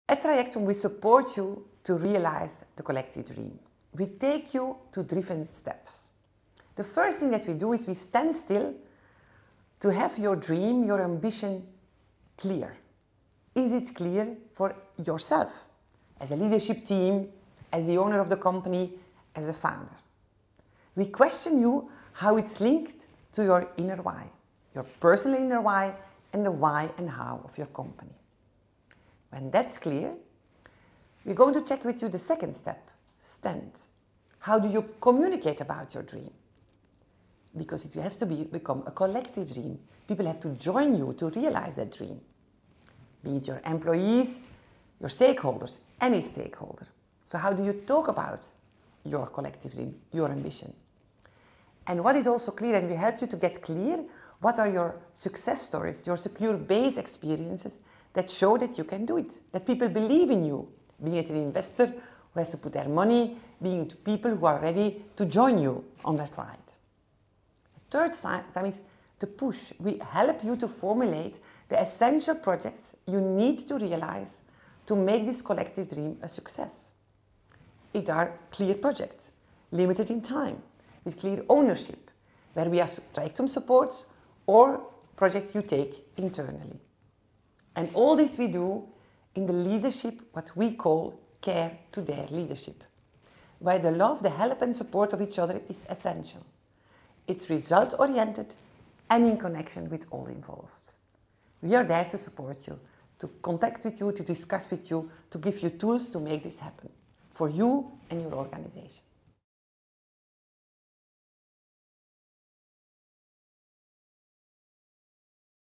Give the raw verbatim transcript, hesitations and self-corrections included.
At Trajectum, we support you to realize the collective dream. We take you to different steps. The first thing that we do is we stand still to have your dream, your ambition clear. Is it clear for yourself, as a leadership team, as the owner of the company, as a founder? We question you how it's linked to your inner why, your personal inner why, and the why and how of your company. When that's clear, we're going to check with you the second step, stand. How do you communicate about your dream? Because it has to be, become a collective dream. People have to join you to realize that dream. Be it your employees, your stakeholders, any stakeholder. So how do you talk about your collective dream, your ambition? And what is also clear, and we help you to get clear, what are your success stories, your secure base experiences that show that you can do it, that people believe in you, being it an investor who has to put their money, being it people who are ready to join you on that ride. The third time is the push. We help you to formulate the essential projects you need to realize to make this collective dream a success. It are clear projects, limited in time, with clear ownership, where we are Trajectum supports or projects you take internally. And all this we do in the leadership, what we call care to dare leadership, where the love, the help and support of each other is essential. It's result-oriented and in connection with all involved. We are there to support you, to contact with you, to discuss with you, to give you tools to make this happen for you and your organization.